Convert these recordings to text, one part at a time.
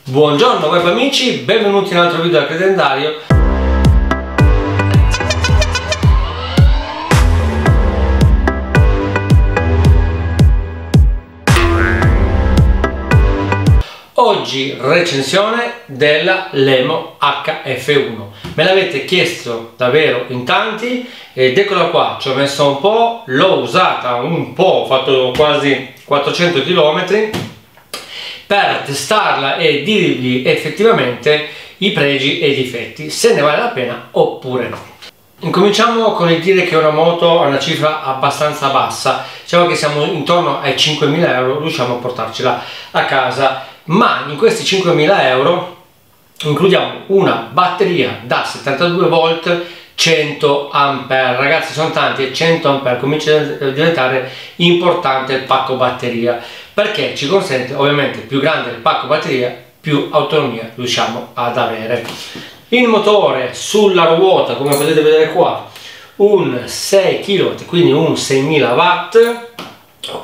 Buongiorno web amici, benvenuti in un altro video da Credendario. Oggi recensione della Lemo HF1. Me l'avete chiesto davvero in tanti ed eccola qua, ci ho messo un po', l'ho usata un po', ho fatto quasi 400 km per testarla e dirvi effettivamente i pregi e i difetti, se ne vale la pena oppure no. Incominciamo con il dire che una moto ha una cifra abbastanza bassa, diciamo che siamo intorno ai 5.000 euro, riusciamo a portarcela a casa, ma in questi 5.000 euro includiamo una batteria da 72 volt 100 ampere. Ragazzi, sono tanti e 100 ampere comincia a diventare importante il pacco batteria, perché ci consente, ovviamente più grande il pacco batteria più autonomia riusciamo ad avere. Il motore sulla ruota, come potete vedere qua, un 6 kW, quindi un 6000 watt, ok,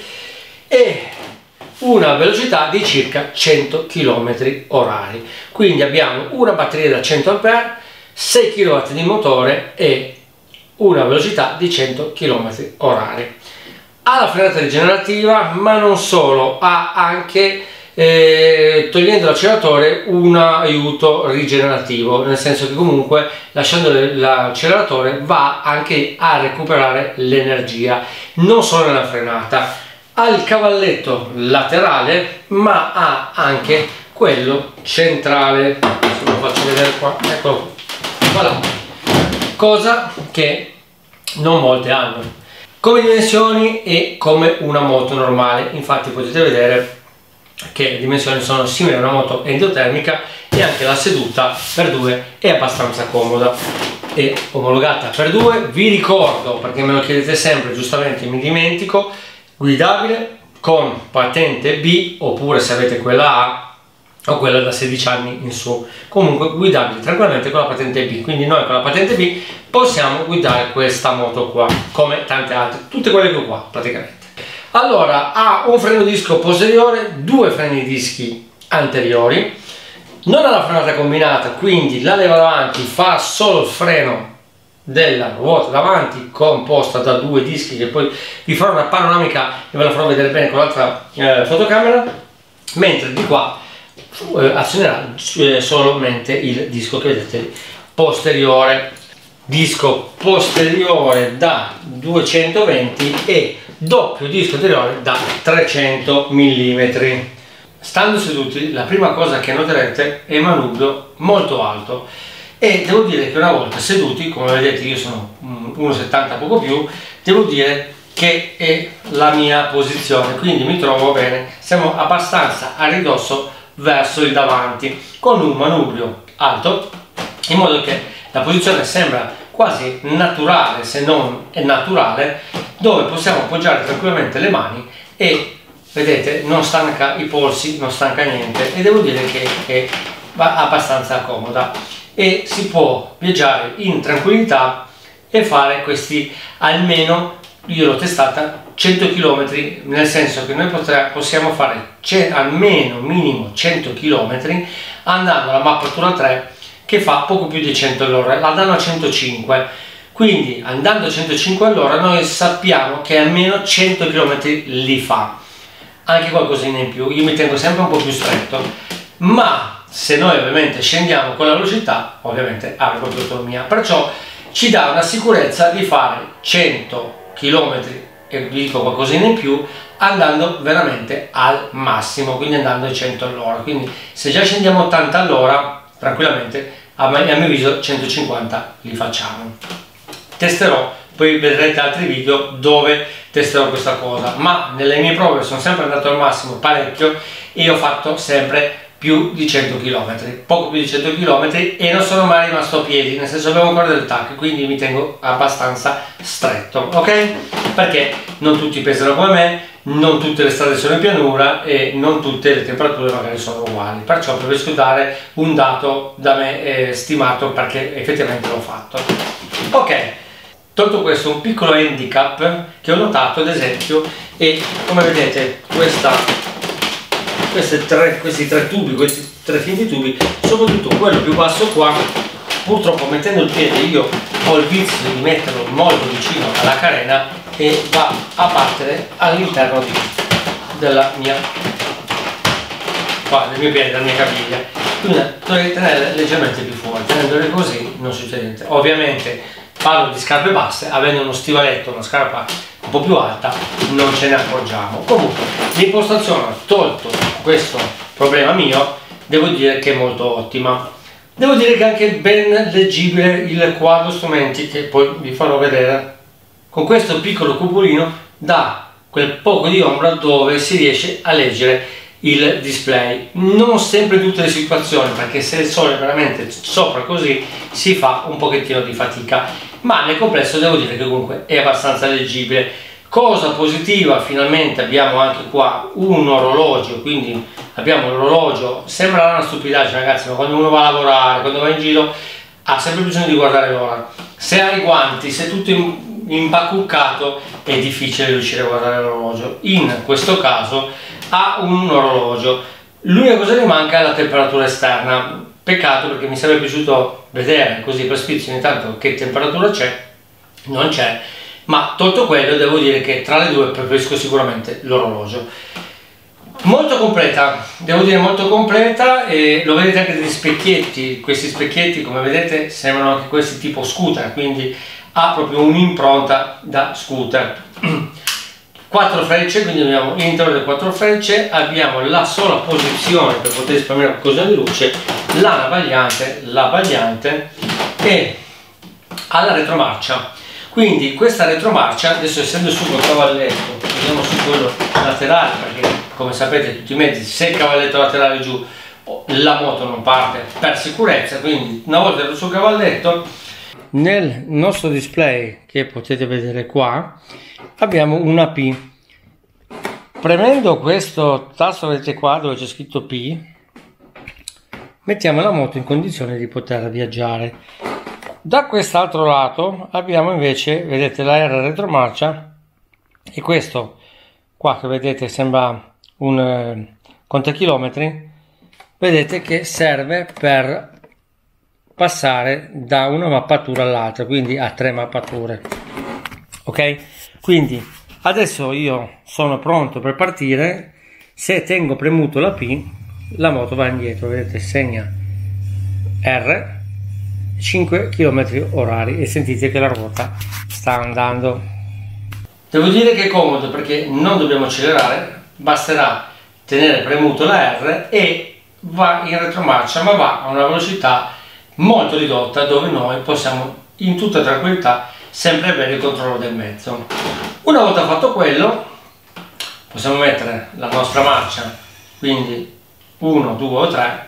e una velocità di circa 100 km orari. Quindi abbiamo una batteria da 100 ampere, 6 kW di motore e una velocità di 100 km orari. Ha la frenata rigenerativa, ma non solo, ha anche togliendo l'acceleratore un aiuto rigenerativo, nel senso che comunque lasciando l'acceleratore va anche a recuperare l'energia, non solo nella frenata. Ha il cavalletto laterale, ma ha anche quello centrale, se lo faccio vedere qua, eccolo, voilà, cosa che non molte hanno. Come dimensioni è come una moto normale, infatti potete vedere che le dimensioni sono simili a una moto endotermica e anche la seduta per due è abbastanza comoda, è omologata per due. Vi ricordo, perché me lo chiedete sempre, giustamente mi dimentico, guidabile con patente B, oppure se avete quella A o quella da 16 anni in su, comunque guidabile tranquillamente con la patente B. Quindi noi con la patente B possiamo guidare questa moto qua come tante altre, tutte quelle che qua praticamente. Allora, ha un freno disco posteriore, due freni dischi anteriori, non ha la frenata combinata, quindi la leva davanti fa solo il freno della ruota davanti, composta da due dischi che poi vi farò una panoramica e ve la farò vedere bene con l'altra fotocamera, mentre di qua azionerà solamente il disco che vedete posteriore, disco posteriore da 220 e doppio disco anteriore da 300 mm. Stando seduti, la prima cosa che noterete è il manubrio molto alto, e devo dire che una volta seduti, come vedete io sono 1,70 poco più, devo dire che è la mia posizione, quindi mi trovo bene, siamo abbastanza a ridosso verso il davanti con un manubrio alto, in modo che la posizione sembra quasi naturale, se non è naturale, dove possiamo appoggiare tranquillamente le mani e vedete non stanca i polsi, non stanca niente, e devo dire che è abbastanza comoda e si può viaggiare in tranquillità e fare questi, almeno io l'ho testata, 100 km, nel senso che noi possiamo fare almeno minimo 100 km andando alla mappatura 3 che fa poco più di 100 all'ora, la danno a 105, quindi andando a 105 all'ora noi sappiamo che almeno 100 km li fa, anche qualcosina in più. Io mi tengo sempre un po' più stretto, ma se noi ovviamente scendiamo con la velocità ovviamente avremo più autonomia, perciò ci dà una sicurezza di fare 100 km e vi dico qualcosina in più andando veramente al massimo, quindi andando a 100 all'ora. Quindi se già scendiamo 80 all'ora tranquillamente a mio avviso 150 li facciamo. Testerò, poi vedrete altri video dove testerò questa cosa, ma nelle mie prove sono sempre andato al massimo parecchio e ho fatto sempre più di 100 km, poco più di 100 km, e non sono mai rimasto a piedi, nel senso avevo ancora del tacco, quindi mi tengo abbastanza stretto, ok? Perché non tutti pesano come me, non tutte le strade sono in pianura e non tutte le temperature magari sono uguali, perciò preferisco dare un dato da me stimato, perché effettivamente l'ho fatto. Ok, tolto questo, un piccolo handicap che ho notato ad esempio, e come vedete questa questi tre tubi, questi tre finti tubi, soprattutto quello più basso qua, purtroppo mettendo il piede io ho il vizio di metterlo molto vicino alla carena e va a battere all'interno del mio piede, della mia caviglia, quindi dovrei tenere leggermente più fuori. Tenendole così non succede niente. Ovviamente parlo di scarpe basse, avendo uno stivaletto, una scarpa un po' più alta, non ce ne accorgiamo. Comunque l'impostazione ha tolto questo problema mio, devo dire che è molto ottima. Devo dire che è anche ben leggibile il quadro strumenti, che poi vi farò vedere. Con questo piccolo cupolino dà quel poco di ombra dove si riesce a leggere il display. Non sempre in tutte le situazioni, perché se il sole è veramente sopra così si fa un pochettino di fatica, ma nel complesso devo dire che comunque è abbastanza leggibile. Cosa positiva, finalmente abbiamo anche qua un orologio, quindi abbiamo l'orologio. Sembrerà una stupidaggine, ragazzi, ma quando uno va a lavorare, quando va in giro, ha sempre bisogno di guardare l'ora. Se ha i guanti, se è tutto imbacuccato, è difficile riuscire a guardare l'orologio. In questo caso ha un orologio, l'unica cosa che manca è la temperatura esterna. Peccato, perché mi sarebbe piaciuto vedere così per spizio ogni tanto che temperatura c'è. Non c'è, ma tolto quello devo dire che tra le due preferisco sicuramente l'orologio. Molto completa, devo dire molto completa, e lo vedete anche degli specchietti. Questi specchietti, come vedete, sembrano anche questi tipo scooter, quindi ha proprio un'impronta da scooter. 4 frecce, quindi abbiamo l'interno delle 4 frecce, abbiamo la sola posizione per poter risparmiare qualcosa di luce, la vagliante e alla retromarcia. Quindi questa retromarcia, adesso essendo su col cavalletto, andiamo su quello laterale, perché come sapete tutti i mezzi, se il cavalletto laterale è giù la moto non parte per sicurezza, quindi una volta sul cavalletto, nel nostro display che potete vedere qua abbiamo una P. Premendo questo tasto, vedete qua dove c'è scritto P, mettiamo la moto in condizione di poter viaggiare. Da quest'altro lato abbiamo invece, vedete, la R retromarcia, e questo qua che vedete sembra un contachilometri, vedete che serve per passare da una mappatura all'altra, quindi a 3 mappature. Ok, quindi adesso io sono pronto per partire. Se tengo premuto la P, la moto va indietro, vedete, segna R, 5 km orari, e sentite che la ruota sta andando. Devo dire che è comodo, perché non dobbiamo accelerare, basterà tenere premuto la R e va in retromarcia, ma va a una velocità molto ridotta, dove noi possiamo in tutta tranquillità sempre avere il controllo del mezzo. Una volta fatto quello, possiamo mettere la nostra marcia, quindi 1, 2 o 3,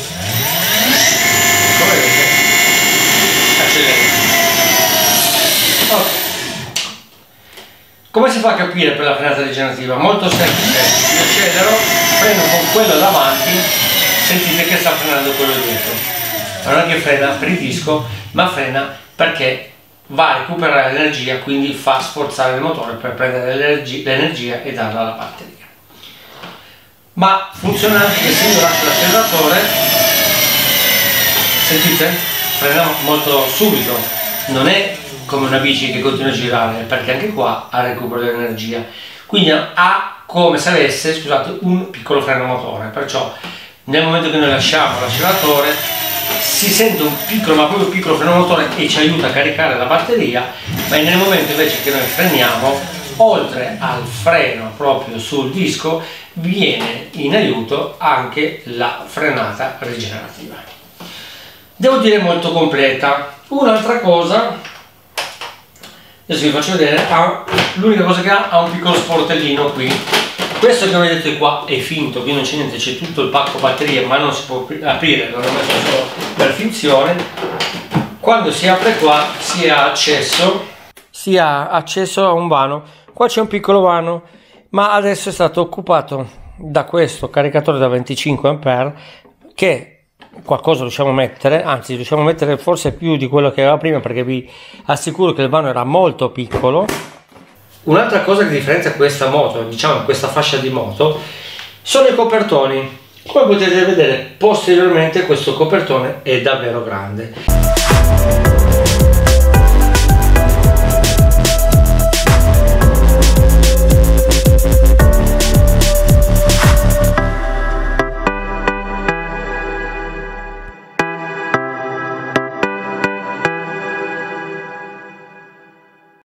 come vedete accelera. Okay. Come si fa a capire per la frenata rigenerativa? Molto semplice, io accelero, freno con quello davanti, sentite che sta frenando quello dietro. Non è che frena per il disco, ma frena perché va a recuperare l'energia, quindi fa sforzare il motore per prendere l'energia e darla alla batteria. Ma funziona anche che se io lascio l'acceleratore, sentite? Frena molto subito, non è come una bici che continua a girare, perché anche qua ha recupero dell'energia, quindi ha come se avesse, scusate, un piccolo freno motore, perciò nel momento che noi lasciamo l'acceleratore si sente un piccolo, ma proprio piccolo freno motore, e ci aiuta a caricare la batteria. Ma nel momento invece che noi freniamo, oltre al freno proprio sul disco, viene in aiuto anche la frenata rigenerativa. Devo dire molto completa. Un'altra cosa, adesso vi faccio vedere, l'unica cosa che ha un piccolo sportellino qui. Questo che vedete qua è finto, qui non c'è niente, c'è tutto il pacco batterie, ma non si può aprire, l'ho messo solo per finzione. Quando si apre qua si ha accesso a un vano. Qua c'è un piccolo vano, ma adesso è stato occupato da questo caricatore da 25 A, che qualcosa riusciamo a mettere, anzi riusciamo a mettere forse più di quello che aveva prima, perché vi assicuro che il vano era molto piccolo. Un'altra cosa che differenzia questa moto, diciamo questa fascia di moto, sono i copertoni. Come potete vedere posteriormente questo copertone è davvero grande.